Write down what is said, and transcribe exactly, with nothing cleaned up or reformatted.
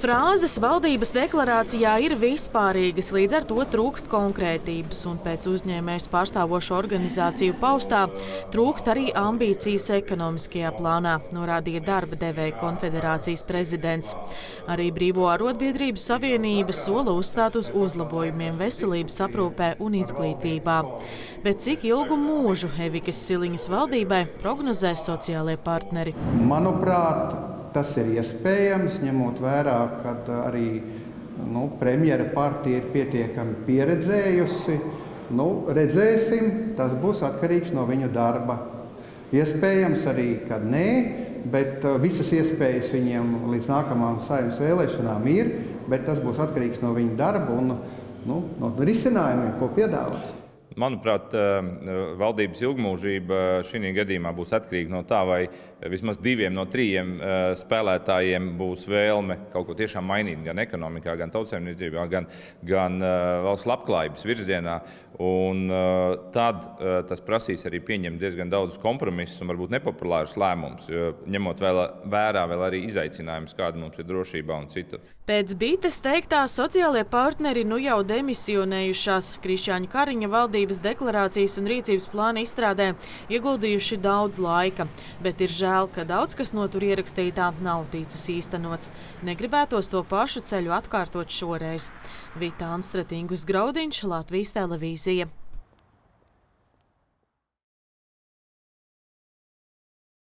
Frāzes valdības deklarācijā ir vispārīgas, līdz ar to trūkst konkrētības, un pēc uzņēmējus pārstāvošo organizāciju paustā trūkst arī ambīcijas ekonomiskajā plānā, norādīja darba devēja konfederācijas prezidents. Arī Brīvo arotbiedrību savienība sola uzstāt uz uzlabojumiem veselības aprūpē un izglītībā. Bet cik ilgu mūžu Evikas Siliņas valdībai prognozē sociālie partneri? Manuprāt, tas ir iespējams, ņemot vērā, ka arī nu, premjera partija ir pietiekami pieredzējusi. Nu, redzēsim, tas būs atkarīgs no viņu darba. Iespējams arī, kad nē, bet visas iespējas viņiem līdz nākamām Saeimas vēlēšanām ir, bet tas būs atkarīgs no viņu darba un nu, no risinājumiem, ko piedāvās. Manuprāt, valdības ilgmūžība šī gadījumā būs atkarīga no tā, vai vismaz diviem no trījiem spēlētājiem būs vēlme kaut ko tiešām mainīt gan ekonomikā, gan tautsaimniecībā, gan, gan valsts labklājības virzienā. Un tad tas prasīs arī pieņemt diezgan daudz kompromisus un varbūt nepopulārus lēmumus, ņemot vēl vērā vēl arī izaicinājumus, kāda mums ir drošībā un citu. Pēc Bītes teiktā, sociālie partneri nu jau demisionējušās Krišjāņa Kariņa valdības deklarācijas un rīcības plāna izstrādē ieguldījuši daudz laika, bet ir žēl, ka daudz kas no tur ierakstītā nav ticis īstenots. Negribētos to pašu ceļu atkārtot šoreiz. Vita Anstratingus Graudiņš, Latvijas televīzija.